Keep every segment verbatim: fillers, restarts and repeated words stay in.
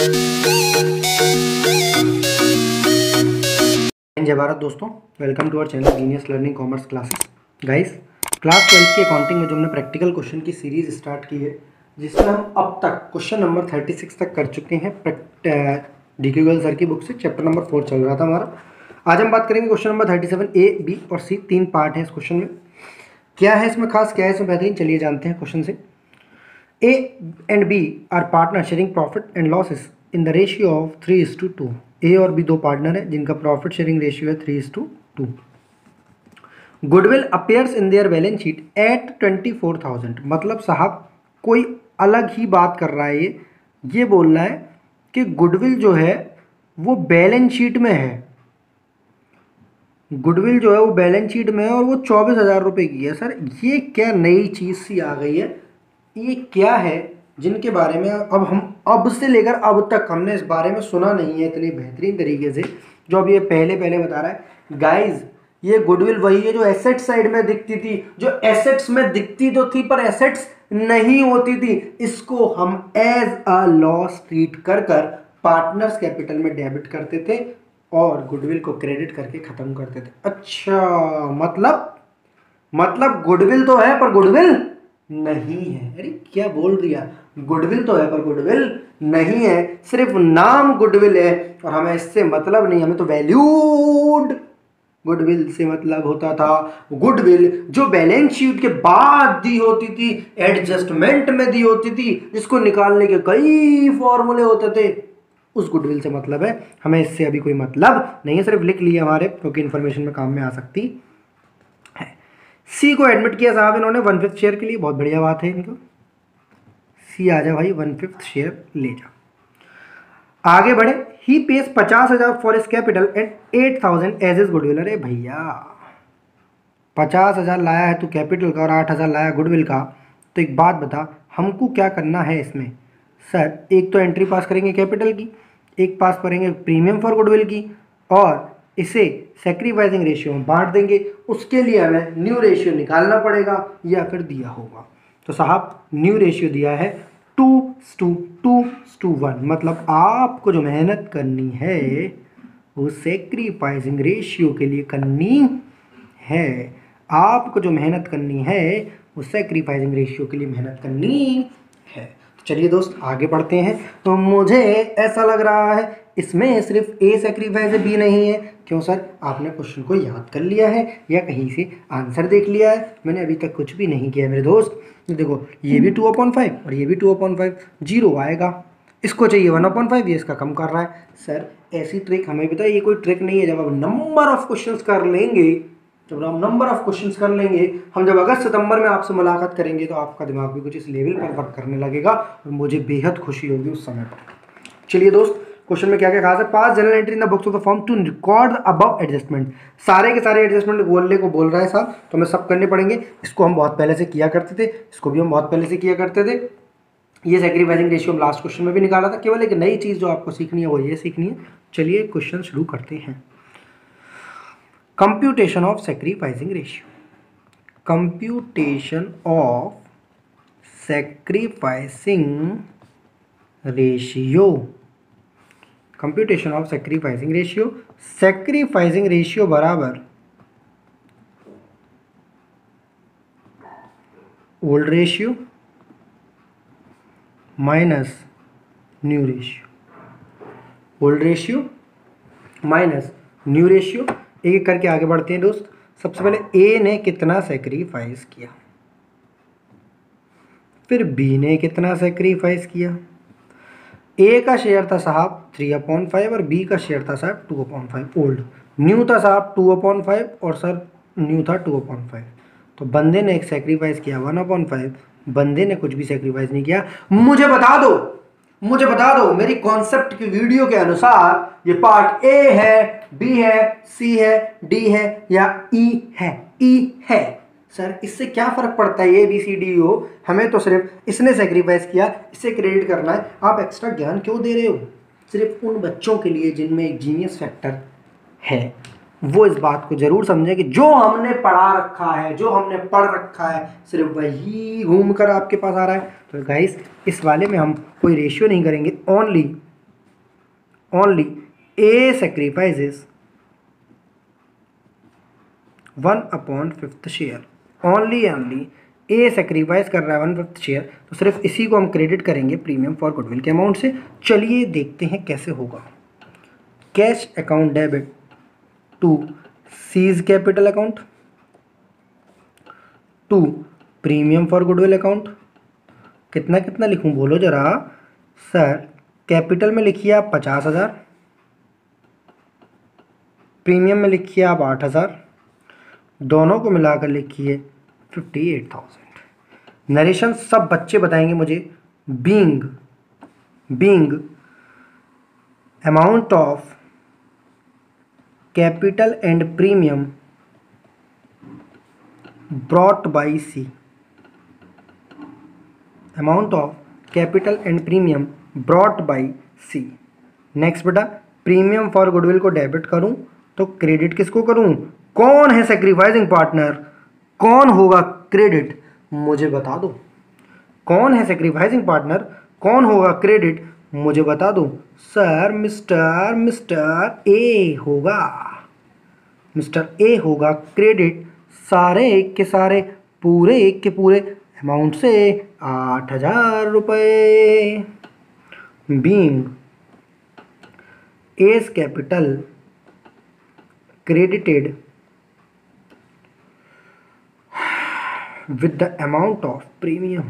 जय भारत दोस्तों, welcome to our channel genius learning commerce classes. Guys, class twelfth के accounting में जो हमने प्रैक्टिकल क्वेश्चन की सीरीज स्टार्ट की है, जिसमें हम अब तक क्वेश्चन नंबर छत्तीस तक कर चुके हैं। डीके गोयल सर की बुक से चैप्टर नंबर फोर चल रहा था हमारा। आज हम बात करेंगे क्वेश्चन नंबर सैंतीस। ए, बी और सी तीन पार्ट हैं इस क्वेश्चन में। क्या है इसमें खास, क्या है इसमें बेहतरीन, चलिए जानते हैं क्वेश्चन से। A and B are partner sharing profit and losses in the ratio of three is to two. A और बी दो पार्टनर है जिनका प्रॉफिट शेयरिंग रेशियो है three is to two. Goodwill appears in their balance sheet at twenty four thousand. मतलब साहब कोई अलग ही बात कर रहा है। ये ये बोल रहा है कि गुडविल जो है वो बैलेंस शीट में है, गुडविल जो है वो बैलेंस शीट में है और वो चौबीस हजार रुपये की है। सर ये क्या नई चीज़ सी आ गई है, ये क्या है जिनके बारे में अब हम अब से लेकर अब तक हमने इस बारे में सुना नहीं है इतनी बेहतरीन तरीके से, जो अब ये पहले पहले बता रहा है। गाइज, ये गुडविल वही है जो एसेट साइड में दिखती थी, जो एसेट्स में दिखती तो थी पर एसेट्स नहीं होती थी। इसको हम एज अ लॉस ट्रीट कर कर पार्टनर्स कैपिटल में डेबिट करते थे और गुडविल को क्रेडिट करके खत्म करते थे। अच्छा, मतलब मतलब गुडविल तो है पर गुडविल नहीं है। अरे क्या बोल दिया, गुडविल तो है पर गुडविल नहीं है, सिर्फ नाम गुडविल है और हमें इससे मतलब नहीं, हमें तो वैल्यूड गुडविल से मतलब होता था। गुडविल जो बैलेंस शीट के बाद दी होती थी, एडजस्टमेंट में दी होती थी, जिसको निकालने के कई फॉर्मूले होते थे, उस गुडविल से मतलब है। हमें इससे अभी कोई मतलब नहीं है, सिर्फ लिख लिया हमारे, क्योंकि इंफॉर्मेशन में काम में आ सकती है। सी को एडमिट किया साहब इन्होंने वन फिफ्थ शेयर के लिए, बहुत बढ़िया बात है इनको। सी आ जा भाई, वन फिफ्थ शेयर ले जा। आगे बढ़े। ही पेज पचास हजार for his capital and eight thousand as his goodwill. अरे भैया, पचास हजार लाया है तू कैपिटल का और आठ हजार लाया गुडविल का, तो एक बात बता हमको क्या करना है इसमें। सर एक तो एंट्री पास करेंगे कैपिटल की, एक पास करेंगे प्रीमियम फॉर गुडविल की, और इसे सेक्रीफाइसिंग रेशियो में बांट देंगे। उसके लिए हमें न्यू रेशियो निकालना पड़ेगा या फिर दिया होगा। तो साहब न्यू रेशियो दिया है two to to to one. मतलब आपको जो मेहनत करनी है वो सेक्रीफाइसिंग रेशियो के लिए करनी है। आपको जो मेहनत करनी है वो सेक्रीफाइसिंग रेशियो के लिए मेहनत करनी है। चलिए दोस्त आगे बढ़ते हैं। तो मुझे ऐसा लग रहा है इसमें सिर्फ ए सेक्रीफाइस है, बी नहीं है। क्यों सर, आपने क्वेश्चन को याद कर लिया है या कहीं से आंसर देख लिया है? मैंने अभी तक कुछ भी नहीं किया मेरे दोस्त। देखो ये भी टू अपॉन फाइव और ये भी टू अपॉन फाइव, जीरो आएगा। इसको चाहिए वन अपॉन फाइव, ये इसका कम कर रहा है। सर ऐसी ट्रिक हमें पता है, ये कोई ट्रिक नहीं है। जब आप नंबर ऑफ क्वेश्चन कर लेंगे जब हम नंबर ऑफ क्वेश्चंस कर लेंगे, हम जब अगस्त सितंबर में आपसे मुलाकात करेंगे तो आपका दिमाग भी कुछ इस लेवल पर वर्क करने लगेगा और मुझे बेहद खुशी होगी उस समय पर। चलिए दोस्त, क्वेश्चन में क्या क्या खास है। Pass general entry in the books of the firm to record the above adjustment. सारे के सारे एडजस्टमेंट बोलने को बोल रहा है साहब, तो हमें सब करने पड़ेंगे। इसको हम बहुत पहले से किया करते थे, इसको भी हम बहुत पहले से किया करते थे। ये सेक्रीफाइसिंग रेशियो हम लास्ट क्वेश्चन में भी निकाला था। केवल एक नई चीज़ जो आपको सीखनी है वो ये सीखनी है। चलिए क्वेश्चन शुरू करते हैं। Computation of sacrificing ratio. Computation of sacrificing ratio. Computation of sacrificing ratio. Sacrificing ratio बराबर old ratio minus new ratio. Old ratio minus new ratio. एक एक करके आगे बढ़ते हैं दोस्त। सबसे पहले ए ने कितना सेक्रीफाइस किया, फिर बी ने कितना सेक्रीफाइस किया। ए का शेयर था साहब थ्री अपॉन फाइव और बी का शेयर था साहब two upon five. Old new था साहब टू अपॉन फाइव और सर न्यू था टू अपॉन फाइव। तो बंदे ने एक सेक्रीफाइस किया वन अपॉन फाइव, बंदे ने कुछ भी सेक्रीफाइस नहीं किया। मुझे बता दो मुझे बता दो मेरी कॉन्सेप्ट की वीडियो के अनुसार ये पार्ट ए है, बी है, सी है, डी है या ई है? ई है। सर इससे क्या फर्क पड़ता है? ए बी सी डी हो, हमें तो सिर्फ इसने सेक्रीफाइस किया, इससे क्रेडिट करना है। आप एक्स्ट्रा ज्ञान क्यों दे रहे हो? सिर्फ उन बच्चों के लिए जिनमें एक जीनियस फैक्टर है, वो इस बात को जरूर समझे कि जो हमने पढ़ा रखा है, जो हमने पढ़ रखा है, सिर्फ वही घूम कर आपके पास आ रहा है। तो गाइस इस वाले में हम कोई रेशियो नहीं करेंगे, only only A sacrifices one upon fifth share. Only only A sacrifice कर रहा है वन फिफ्थ शेयर, तो सिर्फ इसी को हम क्रेडिट करेंगे प्रीमियम फॉर गुडविल के अमाउंट से। चलिए देखते हैं कैसे होगा। Cash account debit to C's capital account to premium for goodwill account. कितना कितना लिखूं बोलो जरा सर। कैपिटल में लिखिए आप पचास हज़ार, प्रीमियम में लिखिए आप आठ हज़ार, दोनों को मिलाकर लिखिए फिफ्टी एट थाउजेंड। नरेशन सब बच्चे बताएंगे मुझे। Being being amount of capital and premium brought by C. Amount of capital and premium brought by C. Next बेटा, प्रीमियम फॉर गुडविल को डेबिट करूं तो क्रेडिट किसको करूं? कौन है सेक्रीफाइसिंग पार्टनर? कौन होगा क्रेडिट? मुझे बता दो। कौन है सेक्रीफाइसिंग पार्टनर? कौन होगा क्रेडिट? मुझे बता दो सर। मिस्टर मिस्टर ए होगा। मिस्टर ए होगा क्रेडिट सारे एक के सारे पूरे एक के पूरे अमाउंट से आठ हजार रुपये। Being A's capital credited with the amount of premium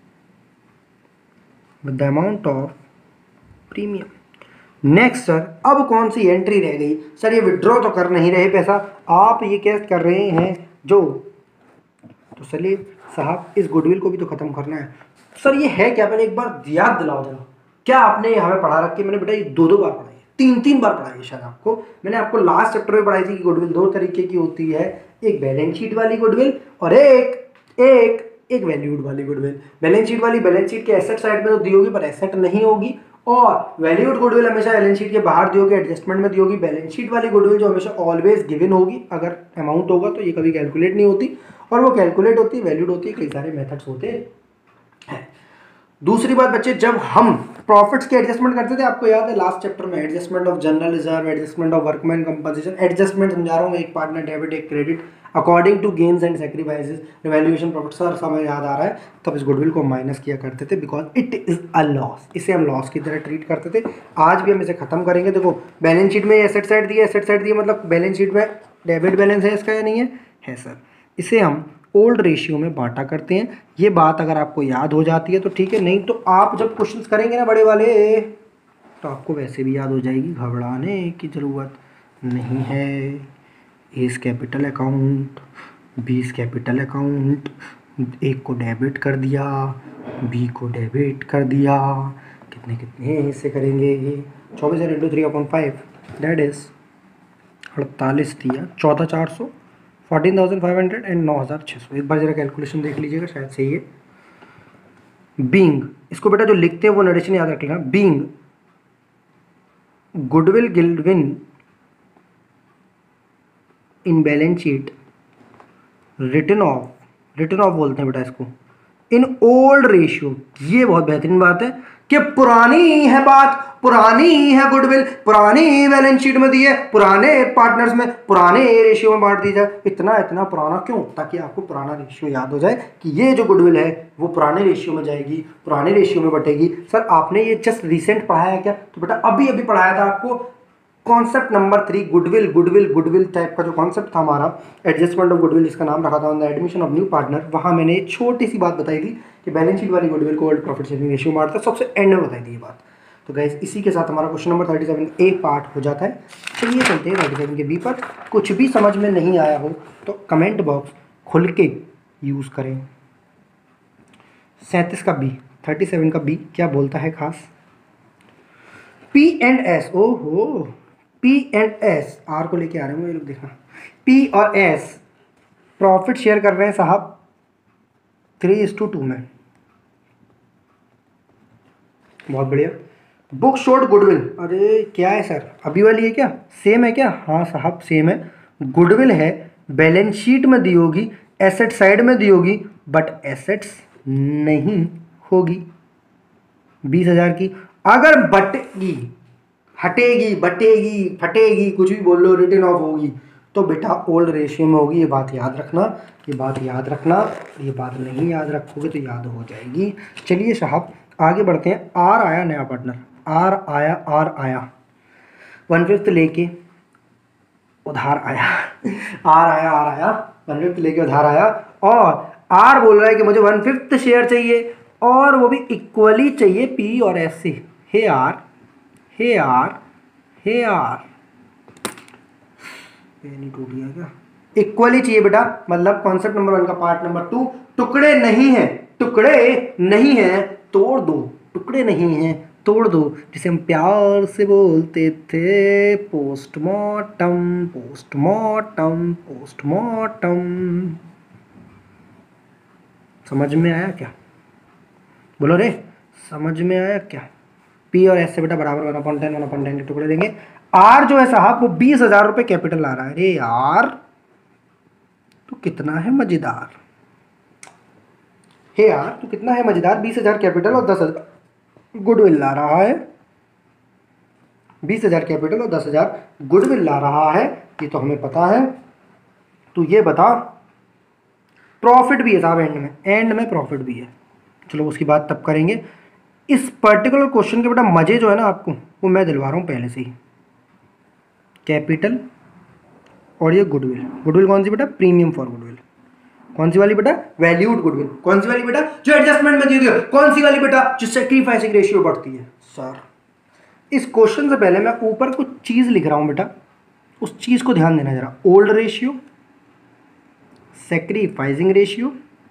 with the amount of premium। Next sir, अब कौन सी एंट्री रह गई? सर ये विड्रॉ तो कर नहीं रहे पैसा, आप ये क्या कर रहे हैं जो? तो चलिए साहब इस गुडविल को भी तो खत्म करना है। सर ये है क्या? मैंने एक बार याद दिलाओ जरा। क्या आपने हमें पढ़ा रखी? मैंने बेटा ये दो दो बार पढ़ाई, तीन तीन बार पढ़ाई है शायद आपको। मैंने आपको लास्ट चैप्टर में पढ़ाई थी कि गुडविल दो तरीके की होती है, एक बैलेंस शीट वाली गुडविल और एक एक एक वैल्यूड वाली गुडविल। बैलेंस शीट वाली बैलेंस शीट के एसेट साइड में तो दी होगी पर एसेट नहीं होगी, और वैल्यूड गुडविल हमेशा बैलेंस शीट के बाहर दी होगी, एडजस्टमेंट में दी होगी। बैलेंस शीट वाली गुडविल जो हमेशा ऑलवेज गिवन होगी, अगर अमाउंट होगा तो ये कभी कैलकुलेट नहीं होती, और वो कैलकुलेट होती है वैल्यूड होती है। कई सारे मेथड्स होते हैं। दूसरी बात बच्चे, जब हम प्रॉफिट्स के एडजस्टमेंट करते थे, आपको याद है लास्ट चैप्टर में adjustment of general reserve, adjustment of workman compensation, adjustment समझा रहा हूँ, एक पार्टनर डेबिट एक credit according to gains and sacrifices, revaluation profit. Sir समय याद आ रहा है, तब इस गुडविल को माइनस किया करते थे because it is a loss. इसे हम लॉस की तरह ट्रीट करते थे। आज भी हम इसे खत्म करेंगे। देखो बैलेंस शीट में एसेट साइड दिया, एसेट साइड दिया मतलब बैलेंस शीट में डेबिट बैलेंस है इसका या नहीं है? है सर। इसे हम ओल्ड रेशियो में बांटा करते हैं। ये बात अगर आपको याद हो जाती है तो ठीक है, नहीं तो आप जब क्वेश्चंस करेंगे ना बड़े वाले तो आपको वैसे भी याद हो जाएगी, घबराने की ज़रूरत नहीं है। A's capital account, B's capital account, एक को डेबिट कर दिया, बी को डेबिट कर दिया, कितने कितने हिस्से करेंगे ये? चौबीस हज़ार into three upon five that is अड़तालीस दिया, चौदह चार सौ, fourteen thousand five hundred and नौ हज़ार छः सौ। एक बार जरा कैलकुलेशन देख लीजिएगा, शायद सही है। बीइंग, इसको बेटा जो लिखते हैं वो नरेशन याद रखना। Being goodwill given in balance sheet written off, written off बोलते हैं बेटा इसको, इन ओल्ड रेशियो। ये बहुत बेहतरीन बात है कि पुरानी है बात, पुरानी है गुडविल, पुरानी बैलेंस शीट में दी है, पुराने पार्टनर्स में, पुराने रेशियो में बांट दी जाए। इतना इतना पुराना क्यों? ताकि आपको पुराना रेशियो याद हो जाए कि ये जो गुडविल है वो पुराने रेशियो में जाएगी, पुराने रेशियो में बटेगी। सर आपने ये जस्ट रिसेंट पढ़ाया है क्या? तो बेटा अभी अभी पढ़ाया था आपको concept number three, goodwill goodwill goodwill type का जो कॉन्सेप्ट था हमारा, एडजस्टमेंट ऑफ गुडविल जिसका नाम रखा था on the admission of new partner. वहाँ मैंने एक छोटी सी बात बताई थी कि बैलेंस शीट वाली गुडविल को ओल्ड प्रॉफिट शेयरिंग रेशियो में बांटता है, सबसे एंड में बताई थी ये बात। तो गाइस इसी के साथ हमारा question number thirty seven A part हो जाता है। चलिए चलते हैं थर्टी सेवन के बी पर। कुछ भी समझ में नहीं आया हो तो कमेंट बॉक्स खुल के यूज़ करें। सैंतीस का बी, थर्टी सेवन का बी क्या बोलता है खास? पी एंड एस, ओहो पी एंड एस, आर को लेके आ रहे हैं ये लोग, देखना पी और एस प्रॉफिट शेयर कर रहे हैं साहब थ्री इज टू टू में। बहुत बढ़िया। बुक शोड गुडविल, अरे क्या है सर अभी वाली है क्या? सेम है क्या? हाँ साहब सेम है। गुडविल है, बैलेंस शीट में दी होगी, एसेट साइड में दी होगी, बट एसेट्स नहीं होगी। बीस हजार की अगर बटेगी हटेगी, बटेगी, फटेगी, कुछ भी बोल लो, रिटर्न ऑफ होगी, तो बेटा ओल्ड रेशियो में होगी। ये बात याद रखना, ये बात याद रखना। ये बात नहीं याद रखोगे तो याद हो जाएगी। चलिए साहब आगे बढ़ते हैं। आर आया नया पार्टनर, आर आया, आर आया वन फिफ्थ लेके उधार आया आर आया, आर आया वन फिफ्थ लेके उधार आया, और आर बोल रहा है कि मुझे वन फिफ्थ शेयर चाहिए, और वो भी इक्वली चाहिए पी और एस से। Hey R, hey R, hey R, नहीं टूट गया क्या? इक्वली चाहिए बेटा, मतलब कॉन्सेप्ट नंबर वन का पार्ट नंबर टू, टुकड़े नहीं है, टुकड़े नहीं है तोड़ दो, टुकड़े नहीं है तोड़ दो, जिसे हम प्यार से बोलते थे पोस्टमार्टम, पोस्टमार्टम, पोस्टमार्टम। समझ में आया क्या? बोलो रे, समझ में आया क्या? पी और एस से बेटा बराबर one upon ten, one upon ten के टुकड़े देंगे। आर जो है साहब वो बीस हजार रुपये कैपिटल आ रहा है। अरे यार तो कितना है मजेदार, हे यार तो कितना है मजेदार, बीस हजार कैपिटल और दस हजार गुडविल ला रहा है, बीस हजार कैपिटल और दस हजार गुडविल ला रहा है, ये तो हमें पता है। तो ये बता, प्रॉफिट भी है साहब एंड में, एंड में प्रॉफिट भी है। चलो उसकी बात तब करेंगे। इस पर्टिकुलर क्वेश्चन के बेटा मजे जो है ना आपको, वो मैं दिलवा रहा हूँ पहले से ही। कैपिटल और ये गुडविल, गुडविल कौन सी बेटा? Premium for goodwill. कौन सी वाली बेटा? Valued goodwill. कौन सी वाली बेटा? जो एडजस्टमेंट में दी हुई है। कौन सी वाली बेटा? जो सैक्रिफाइसिंग रेशियो बढ़ती है। सर इस क्वेश्चन से पहले मैं ऊपर कुछ चीज लिख रहा हूं बेटा, उस चीज को ध्यान देना जरा। ओल्ड रेशियो, सैक्रिफाइसिंग रेशियो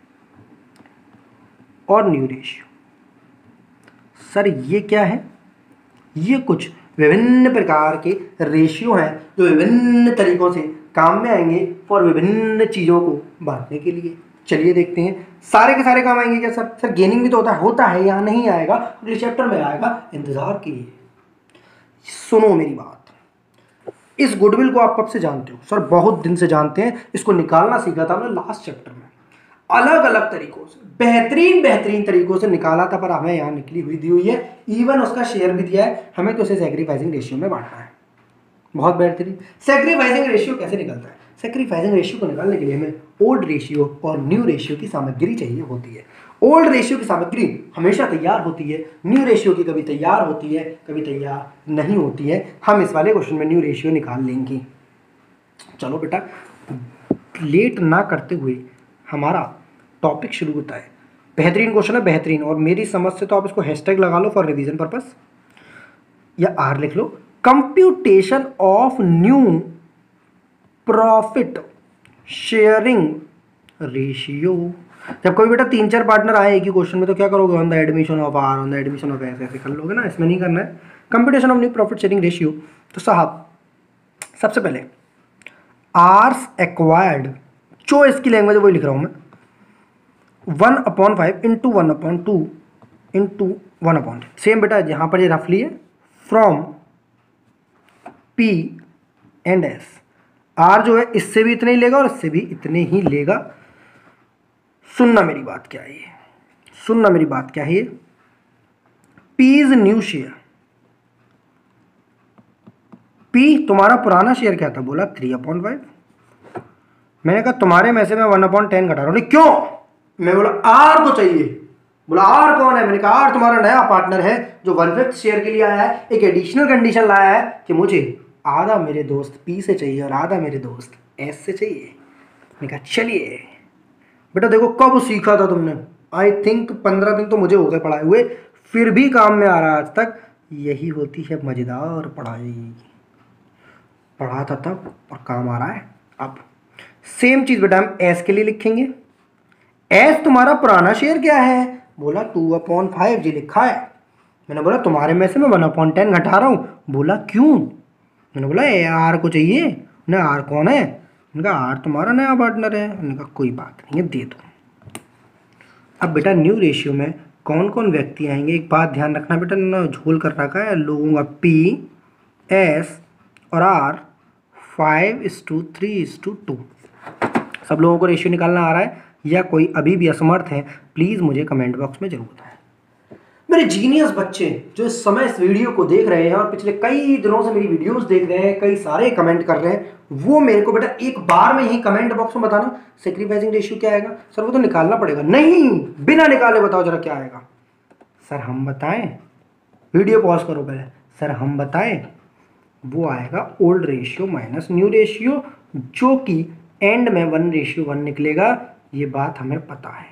और न्यू रेशियो। सर ये क्या है? ये कुछ विभिन्न प्रकार के रेशियो हैं जो विभिन्न तरीकों से काम में आएंगे फॉर विभिन्न चीज़ों को बांटने के लिए। चलिए देखते हैं, सारे के सारे काम आएंगे क्या सर? सर गेनिंग भी तो होता है, होता है यहाँ नहीं आएगा, अगले चैप्टर में आएगा, इंतजार कीजिए। सुनो मेरी बात, इस गुडविल को आप कब से जानते हो? सर बहुत दिन से जानते हैं, इसको निकालना सीखा था हमने लास्ट चैप्टर में, अलग अलग तरीकों से, बेहतरीन बेहतरीन तरीकों से निकाला था, पर हमें यहाँ निकली हुई दी हुई है, इवन उसका शेयर भी दिया है, हमें तो उसे सैक्रिफाइसिंग रेशियो में बांटना है। बहुत बेहतरीन। सैक्रिफाइसिंग रेशियो कैसे निकलता है? सैक्रिफाइसिंग रेशियो को निकालने के लिए हमें ओल्ड रेशियो और न्यू रेशियो की सामग्री चाहिए होती है। ओल्ड रेशियो की सामग्री हमेशा तैयार होती है, न्यू रेशियो की कभी तैयार होती है, कभी तैयार नहीं होती है। हम इस वाले क्वेश्चन में न्यू रेशियो निकाल लेंगे। चलो बेटा लेट ना करते हुए हमारा टॉपिक शुरू होता है। बेहतरीन क्वेश्चन है, बेहतरीन, और मेरी समझ से तो आप इसको हैशटैग लगा लो फॉर रिवीजन पर्पस, या आर लिख लो। Computation of new profit sharing ratio. जब कोई बेटा तीन चार पार्टनर आए एक ही क्वेश्चन में तो क्या करोगे? On the admission of R, on the admission of S, ऐसे कर लोगे ना, इसमें नहीं करना है। Computation of new profit sharing ratio, तो साहब सबसे पहले आर्स एक्वायर्ड, जो इसकी लैंग्वेज वही लिख रहा हूं मैं, one upon five into one upon two into one upon, same बेटा यहाँ पर ये रफली है, from P and S. R जो है इससे भी इतने ही लेगा और इससे भी इतने ही लेगा। सुनना मेरी बात क्या है ये, सुनना मेरी बात क्या है ये। P is new share, P तुम्हारा पुराना शेयर क्या था? बोला थ्री अपॉन फाइव। मैंने कहा तुम्हारे में से मैं वन अपॉन टेन घटा रहा हूँ। क्यों? मैं बोला आर को चाहिए। बोला आर कौन है? मैंने कहा आर तुम्हारा नया पार्टनर है जो वन फिफ्थ शेयर के लिए आया है। एक एडिशनल कंडीशन लाया है कि मुझे आधा मेरे दोस्त पी से चाहिए और आधा मेरे दोस्त एस से चाहिए। मैंने कहा चलिए बेटा, देखो कब सीखा था तुमने? आई थिंक पंद्रह दिन तो मुझे हो गए पढ़ाए हुए, फिर भी काम में आ रहा है आज तक। यही होती है मजेदार पढ़ाई, पढ़ा था तब और काम आ रहा है अब। सेम चीज बेटा हम एस के लिए लिखेंगे। एस तुम्हारा पुराना शेयर क्या है? बोला टू अपॉन फाइव जी लिखा है। मैंने बोला तुम्हारे में से मैं वन अपॉन टेन घटा रहा हूँ। बोला क्यों? मैंने बोला ए आर को चाहिए। ना आर कौन है? मैंने कहा आर तुम्हारा नया पार्टनर है। मैंने कहा कोई बात नहीं है, दे दो। अब बेटा न्यू रेशियो में कौन कौन व्यक्ति आएंगे, एक बात ध्यान रखना बेटा, ना झोल कर रखा है लोगों का। पी एस और R five is to three is to two. सब लोगों को रेशियो निकालना आ रहा है या कोई अभी भी असमर्थ है? प्लीज़ मुझे कमेंट बॉक्स में जरूर बताएं। मेरे जीनियस बच्चे जो इस समय इस वीडियो को देख रहे हैं और पिछले कई दिनों से मेरी वीडियोस देख रहे हैं, कई सारे कमेंट कर रहे हैं, वो मेरे को बेटा एक बार में ही कमेंट बॉक्स में बताना सैक्रिफाइसिंग रेशियो क्या आएगा। सर वो तो निकालना पड़ेगा। नहीं, बिना निकाले बताओ जरा क्या आएगा। सर हम बताएं, वीडियो पॉज करो पहले। सर हम बताएं, वो आएगा old ratio minus new ratio, जो कि एंड में वन रेशियो वन निकलेगा। ये बात हमें पता है,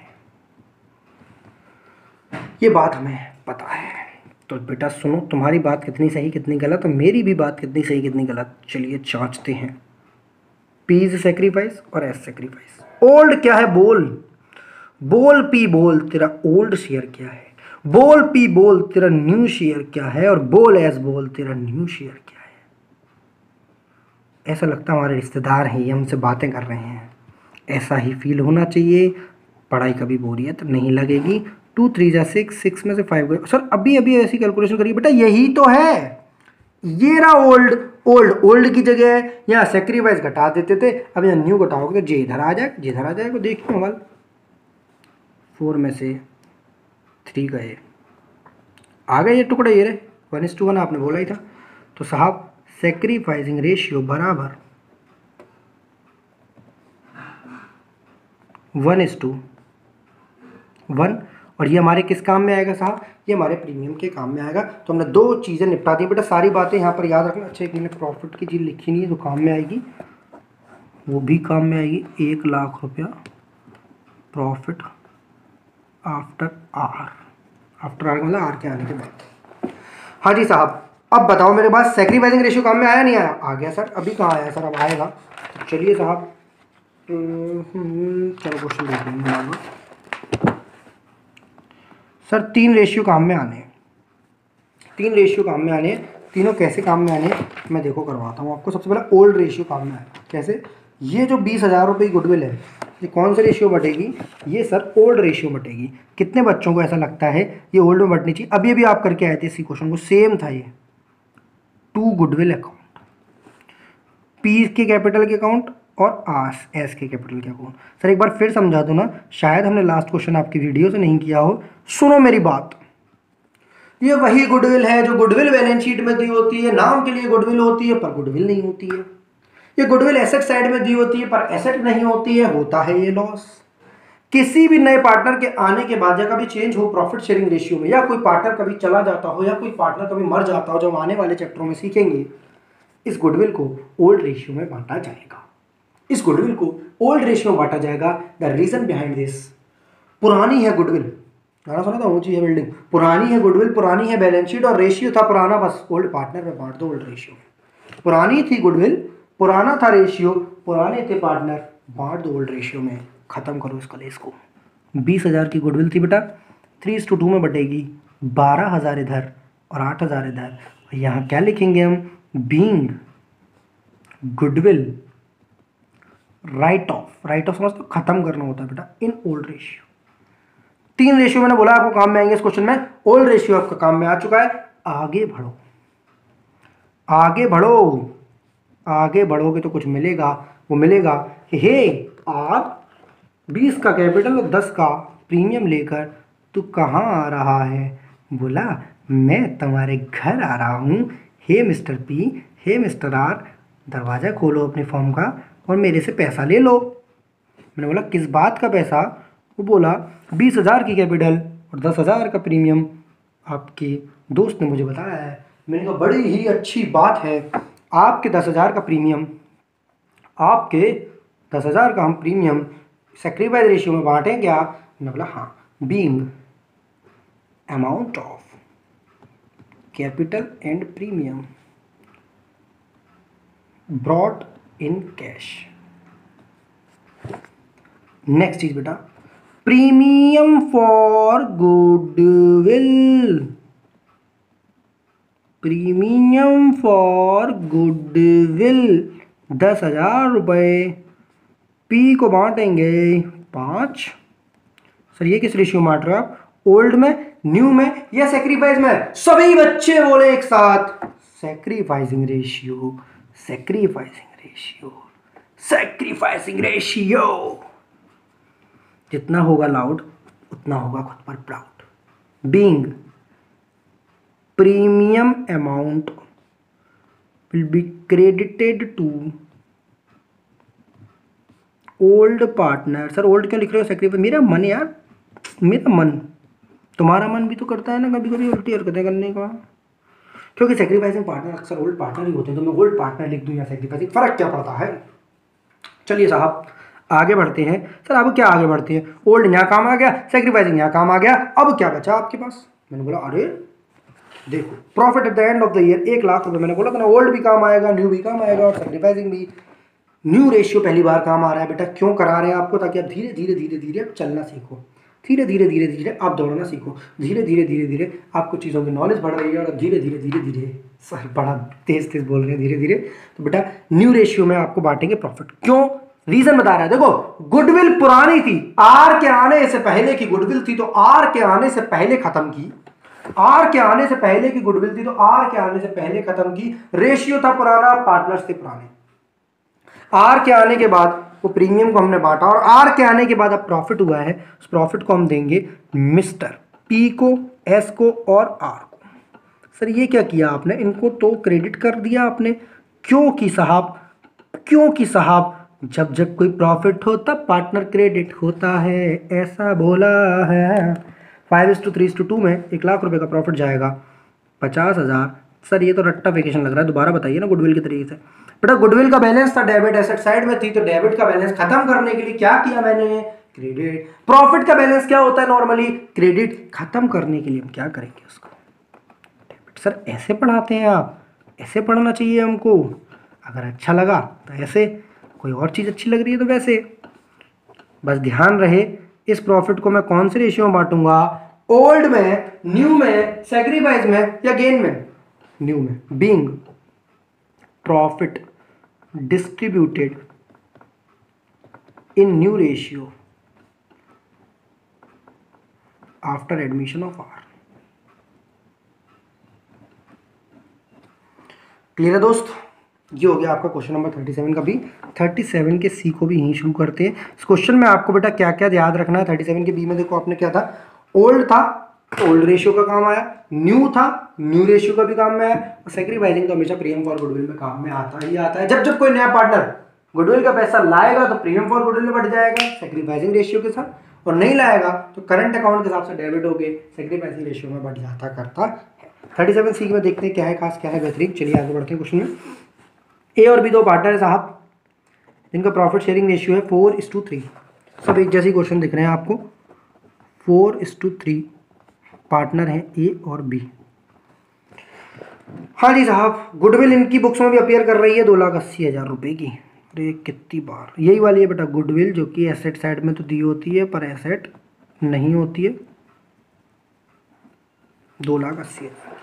ये बात हमें पता है। तो बेटा सुनो, तुम्हारी बात कितनी सही कितनी गलत, और मेरी भी बात कितनी सही कितनी गलत, चलिए जांचते हैं। पी इज सेक्रीफाइस और एस सेक्रीफाइस। ओल्ड क्या है? बोल बोल पी बोल, तेरा ओल्ड शेयर क्या है? बोल पी बोल, तेरा न्यू शेयर क्या है? और बोल एस बोल, तेरा न्यू शेयर क्या है? ऐसा लगता है हमारे रिश्तेदार हैं, ये हमसे बातें कर रहे हैं। ऐसा ही फील होना चाहिए। पढ़ाई कभी बोरियत नहीं लगेगी। टू थ्री जा सिक्स, सिक्स में से फाइव। सर अभी अभी ऐसी कैलकुलेशन करिए बेटा, यही तो है। ये रहा ओल्ड। ओल्ड ओल्ड की जगह यहाँ सेक्रीफाइस घटा देते थे, अब यहाँ न्यू घटाओगे तो जे इधर आ जाएगा, जे इधर आ जाएगा। देखिए मोबाइल, फोर में से थ्री गए, आ गए ये टुकड़े, ये रहे वन इस टू वन, आपने बोला ही था। तो साहब सेक्रीफाइसिंग रेशियो बराबर वन इस टू वन। और ये हमारे किस काम में आएगा साहब? ये हमारे प्रीमियम के काम में आएगा। तो हमने दो चीज़ें निपटा दी बेटा, सारी बातें यहाँ पर याद रखना। अच्छा एक मैंने प्रॉफिट की चीज़ लिखी नहीं है, जो काम में आएगी वो भी काम में आएगी। एक लाख रुपया profit after R, after R मतलब आर के आने के बाद। हाँ जी साहब, अब बताओ मेरे पास सेक्रीफाइसिंग रेशियो काम में आया नहीं आया? आ गया सर। अभी कहाँ आया सर? अब आएगा। तो चलिए साहब, चलो क्वेश्चन देख लेंगे। सर तीन रेशियो काम में आने, तीन रेशियो काम में आने, तीनों कैसे काम में आने मैं देखो करवाता हूँ आपको। सबसे पहले ओल्ड रेशियो काम में आएगा। कैसे? ये जो बीस हज़ार रुपये की गुडविल है, ये कौन सा रेशियो बटेगी? ये सर ओल्ड रेशियो बटेगी। कितने बच्चों को ऐसा लगता है ये ओल्ड में बटनी चाहिए? अभी अभी आप करके आए थे इसी क्वेश्चन को, सेम था ये। टू गुडविल अकाउंट, पी के कैपिटल के अकाउंट और आस एस के कैपिटल के अकाउंट। सर एक बार फिर समझा दो ना, शायद हमने लास्ट क्वेश्चन आपकी वीडियो से नहीं किया हो। सुनो मेरी बात, ये वही गुडविल है जो गुडविल बैलेंस शीट में दी होती है, नाम के लिए गुडविल होती है पर गुडविल नहीं होती है। ये गुडविल एसेट साइड में दी होती है पर एसेट नहीं होती है, होता है ये लॉस। किसी भी नए पार्टनर के आने के बाद या कभी चेंज हो प्रॉफिट शेयरिंग रेशियो में, या कोई पार्टनर कभी चला जाता हो, या कोई पार्टनर कभी मर जाता हो, जो हम आने वाले चैप्टरों में सीखेंगे, इस गुडविल को ओल्ड रेशियो में बांटा जाएगा। इस गुडविल को ओल्ड रेशियो में बांटा जाएगा। द रीजन बिहाइंड दिस, पुरानी है गुडविल, गाना सुना था ऊंची है बिल्डिंग, पुरानी है गुडविल, पुरानी है बैलेंस शीट, और रेशियो था पुराना, बस ओल्ड पार्टनर में बांट दो ओल्ड रेशियो। पुरानी थी गुडविल, पुराना था रेशियो, पुराने थे पार्टनर, बांट दो ओल्ड रेशियो में। खत्म करो इस कलेश को। बीस हजार की गुडविल थी बेटा, थ्री इस टू टू में बटेगी, बारह हजार इधर और आठ हजार इधर। यहाँ क्या लिखेंगे हम? Being goodwill write off, write off समझ तो खत्म करना होता है बेटा, इन ओल्ड रेशियो। तीन रेशियो मैंने बोला आपको काम में आएंगे इस क्वेश्चन में, ओल्ड रेशियो आपका काम में आ चुका है। आगे बढ़ो, आगे बढ़ो, आगे बढ़ोगे तो कुछ मिलेगा। वो मिलेगा कि हे आज बीस का कैपिटल और दस का प्रीमियम लेकर तू कहाँ आ रहा है? बोला मैं तुम्हारे घर आ रहा हूँ। Hey mister P, hey mister R, दरवाज़ा खोलो अपने फॉर्म का और मेरे से पैसा ले लो। मैंने बोला किस बात का पैसा? वो बोला बीस हज़ार की कैपिटल और दस हज़ार का प्रीमियम आपके दोस्त ने मुझे बताया है। मैंने कहा बड़ी ही अच्छी बात है, आपके दस हज़ार का प्रीमियम, आपके दस हज़ार का हम प्रीमियम सेक्रीफाइस रेशियो में बांटें क्या? मैंने बोला हाँ, being amount of capital and premium brought in cash. Next चीज बेटा, premium for goodwill, premium for goodwill दस हजार रुपये, पी को बांटेंगे पाँच। सर ये किस रेशियो में बांट रहे हो आप? ओल्ड में, न्यू में या सेक्रीफाइस में? सभी बच्चे बोले एक साथ, sacrificing ratio, sacrificing ratio, sacrificing ratio. जितना होगा लाउड उतना होगा खुद पर proud. Being premium amount will be credited to old partner. Sir old क्यों लिख रहे हो? सेक्रीफाइस मेरा मन यार, मेरा मन, तुम्हारा मन भी तो करता है ना कभी कभी उल्टी हरकतें करने का, क्योंकि सेक्रीफाइसिंग पार्टनर अक्सर ओल्ड पार्टनर ही होते हैं। तो मैं ओल्ड पार्टनर लिख दूं या सेक्रीफाइसिंग, फर्क क्या पड़ता है। चलिए साहब आगे बढ़ते हैं। सर अब क्या आगे बढ़ते हैं? ओल्ड यहाँ काम आ गया, सेक्रीफाइसिंग यहाँ काम आ गया, अब क्या बचा आपके पास? मैंने बोला अरे देखो profit at the end of the year एक लाख रुपए। मैंने बोला था ना ओल्ड भी काम आएगा, न्यू भी काम आएगा और सेक्रीफाइसिंग भी। न्यू रेशियो पहली बार काम आ रहा है बेटा, क्यों करा रहे हैं आपको? ताकि आप धीरे धीरे धीरे धीरे चलना सीखो, धीरे धीरे धीरे धीरे आप दौड़ना सीखो, धीरे धीरे धीरे धीरे आपको चीज़ों की नॉलेज बढ़ रही है और धीरे धीरे धीरे धीरे सर बड़ा तेज तेज बोल रहे हैं धीरे धीरे। तो बेटा न्यू रेशियो में आपको बांटेंगे प्रॉफिट। क्यों? रीजन बता रहा है। देखो गुडविल पुरानी थी, आर के आने से पहले की गुडविल थी, तो आर के आने से पहले खत्म की। आर के आने से पहले की गुडविल थी तो आर के आने से पहले खत्म की। रेशियो था पुराना, पार्टनर्स थे पुराने। आर के आने के बाद वो प्रीमियम को हमने बांटा और आर के आने के बाद अब प्रॉफिट हुआ है, उस प्रॉफिट को हम देंगे मिस्टर पी को, एस को और आर को। सर ये क्या किया आपने? इनको तो क्रेडिट कर दिया आपने। क्योंकि साहब क्योंकि साहब जब जब कोई प्रॉफिट हो तब पार्टनर क्रेडिट होता है, ऐसा बोला है। Five is to three is to two में एक लाख रुपए का प्रॉफिट जाएगा, पचास हजार। सर ये तो रट्टा वेकेशन लग रहा है, दोबारा बताइए ना गुडविल के तरीके से। बेटा गुडविल का बैलेंस था, डेबिट एसेट साइड में थी, तो डेबिट का बैलेंस खत्म करने के लिए क्या किया मैंने? क्रेडिट। प्रॉफिट का बैलेंस क्या होता है नॉर्मली? क्रेडिट। खत्म करने के लिए हम क्या करेंगे उसको? डेबिट। सर ऐसे पढ़ाते हैं आप? ऐसे पढ़ना चाहिए हमको। अगर अच्छा लगा तो ऐसे, कोई और चीज़ अच्छी लग रही है तो वैसे। बस ध्यान रहे इस प्रॉफिट को मैं कौन से रेशियो में बांटूंगा? ओल्ड में, न्यू में, सैक्रिफाइस में या गेन में? न्यू में। Being profit distributed in new ratio after admission of R. Clear है दोस्त? ये हो गया आपका क्वेश्चन नंबर थर्टी सेवन का भी। थर्टी सेवन के सी को भी यहीं शुरू करते हैं। इस क्वेश्चन में आपको बेटा क्या क्या याद रखना है? थर्टी सेवन के बी में देखो आपने क्या था? ओल्ड था, ओल्ड रेशियो का काम आया। न्यू था, न्यू रेशियो का भी काम में आया। और सेक्रीफाइसिंग तो हमेशा प्रीमियम फॉर गुडविल में काम में आता ही आता है। जब जब कोई नया पार्टनर गुडविल का पैसा लाएगा तो प्रीमियम फॉर गुडविल में बढ़ जाएगा सेक्रीफाइसिंग रेशियो के साथ, और नहीं लाएगा तो करंट अकाउंट के हिसाब से डेबिट हो गए सेक्रीफाइसिंग रेशियो में बढ़ जाता करता है। थर्टी सेवन सी में देखते हैं क्या है खास, क्या है बेहतरीन। चलिए आगे बढ़ते हैं क्वेश्चन में। ए और बी दो पार्टनर है साहब, जिनका प्रॉफिट शेयरिंग रेशियो है फोर इस टू थ्री। सब एक जैसे क्वेश्चन दिख रहे हैं आपको। Four is to three partner हैं ए और बी। हाँ जी साहब, गुडविल इनकी बुक्स में भी अपीयर कर रही है दो लाख अस्सी हज़ार रुपये की। अरे कितनी बार यही वाली है बेटा गुडविल, जो कि एसेट साइड में तो दी होती है पर एसेट नहीं होती है। दो लाख अस्सी हज़ार।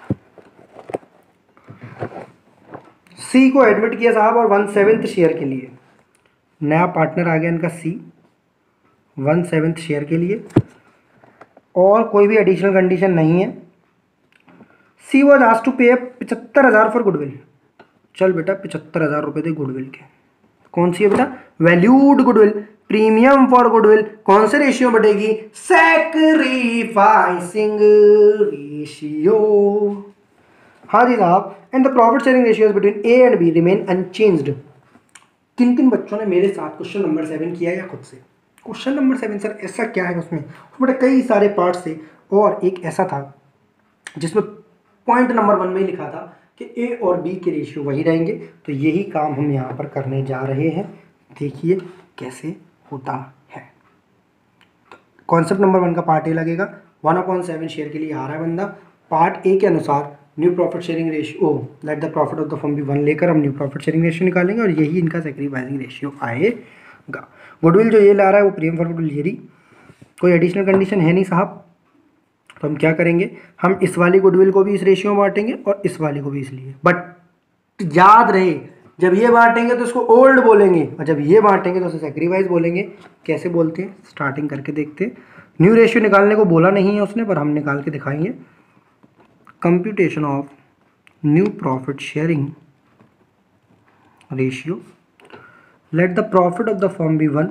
सी को एडमिट किया साहब और वन सेवेंथ शेयर के लिए नया पार्टनर आ गया इनका सी, वन सेवेंथ शेयर के लिए, और कोई भी एडिशनल कंडीशन नहीं है। सी वॉज आस्क्ड टू पे पचहत्तर हज़ार फॉर गुडविल। चल बेटा पचहत्तर हज़ार रुपये थे गुडविल के। कौन सी है बेटा? Valued goodwill, premium for goodwill. कौन से रेशियो बढ़ेगी? Sacrificing ratio. हाँ जी साहब। And the profit sharing ratios between A and B remain unchanged. किन किन बच्चों ने मेरे साथ क्वेश्चन नंबर सेवन किया या खुद से? क्वेश्चन नंबर सेवन सर ऐसा क्या है उसमें? उसमें कई सारे पार्ट्स थे और एक ऐसा था जिसमें पॉइंट नंबर वन में ही लिखा था कि ए और बी के रेशियो वही रहेंगे। तो यही काम हम यहाँ पर करने जा रहे हैं। देखिए कैसे होता है। कॉन्सेप्ट नंबर वन का पार्ट ए लगेगा। वन अपॉइंट सेवन शेयर के लिए आ रहा है बंदा। पार्ट ए के अनुसार new profit sharing ratio, let the profit of the firm be one लेकर हम न्यू प्रॉफिट शेयरिंग रेशियो निकालेंगे और यही इनका सेक्रीफाइसिंग रेशियो आएगा। गुडविल जो ये ला रहा है वो प्रीमियम फॉर गुडविल यही, कोई एडिशनल कंडीशन है नहीं साहब। तो हम क्या करेंगे? हम इस वाली गुडविल को भी इस रेशियो में बांटेंगे और इस वाली को भी इसलिए। बट याद रहे जब ये बांटेंगे तो इसको ओल्ड बोलेंगे और जब ये बांटेंगे तो उसे सेक्रीफाइस बोलेंगे। कैसे बोलते हैं स्टार्टिंग करके देखते हैं। न्यू रेशियो निकालने को बोला नहीं है उसने, पर हम निकाल के दिखाएंगे। Computation of new profit sharing ratio, let the profit of the firm be one,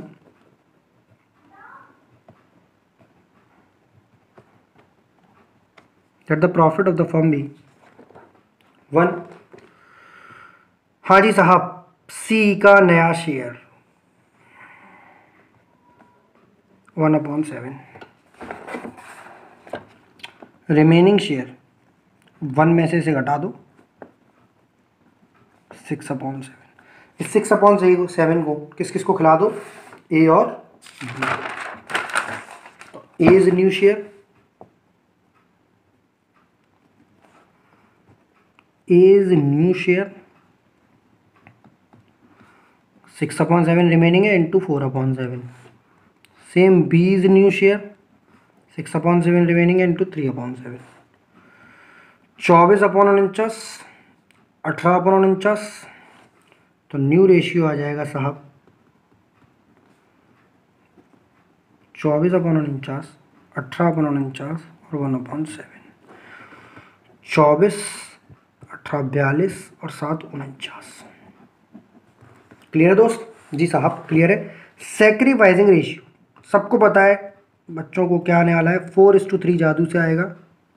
let the profit of the firm be one. हाँ जी साहब, सी का नया share one upon seven. Remaining share one में से इसे घटा दो, सिक्स अपॉन सेवन। इस सिक्स अपॉन सेवन को किस किस को खिला दो, ए और बी। तो A is new share, A is new share, six upon seven remaining है into four upon seven. Same B is new share, six upon seven remaining है इंटू थ्री अपॉन सेवन। चौबीस अपॉन उनचास, अठारह upon उनचास, तो new ratio आ जाएगा साहब चौबीस अपॉन उनचास, अठारह अपॉन उनचास और वन अपॉन सेवन। चौबीस, अठारह बयालीस और सात उनचास। क्लियर है दोस्त? जी साहब क्लियर है। सेक्रीफाइसिंग रेशियो सबको पता है, बच्चों को क्या आने वाला है, फोर इस टू थ्री जादू से आएगा।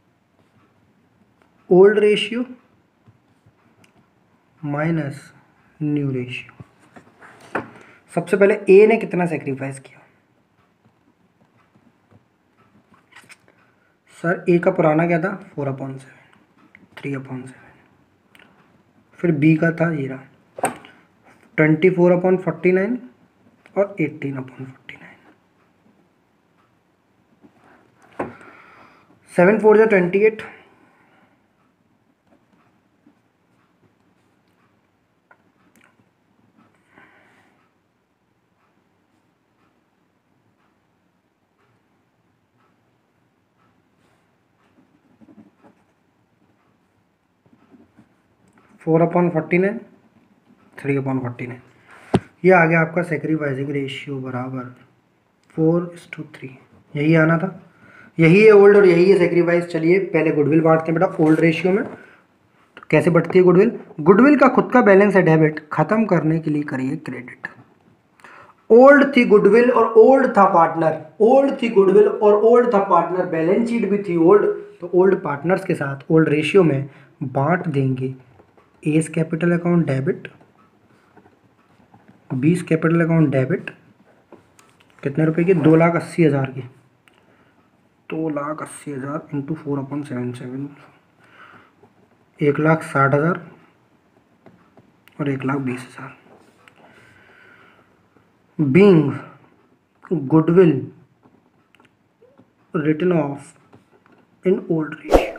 Old ratio minus new ratio. सबसे पहले ए ने कितना सेक्रीफाइस किया सर? ए का पुराना क्या था, four upon seven, three upon seven. फिर बी का था ये रहा twenty four upon forty nine और eighteen upon forty nine. Seven four जो twenty eight, four upon forty nine, three upon forty nine. ये आ गया आपका सेक्रीफाइसिंग रेशियो बराबर फोर इस टू थ्री। यही आना था, यही है ओल्ड और यही है सेक्रीफाइस। चलिए पहले गुडविल बांटते हैं बेटा ओल्ड रेशियो में। तो कैसे बढ़ती है गुडविल? गुडविल का खुद का बैलेंस है डेबिट, खत्म करने के लिए करिए क्रेडिट। ओल्ड थी गुडविल और ओल्ड था पार्टनर, ओल्ड थी गुडविल और ओल्ड था पार्टनर, बैलेंस शीट भी थी ओल्ड, तो ओल्ड पार्टनर्स के साथ ओल्ड रेशियो में बांट देंगे। S capital account debit, B's capital account debit, कितने रुपए की? दो लाख अस्सी हज़ार की, दो लाख अस्सी हज़ार into four upon seven seven, एक लाख साठ हज़ार और एक लाख बीस हज़ार। Being goodwill written off in old ratio.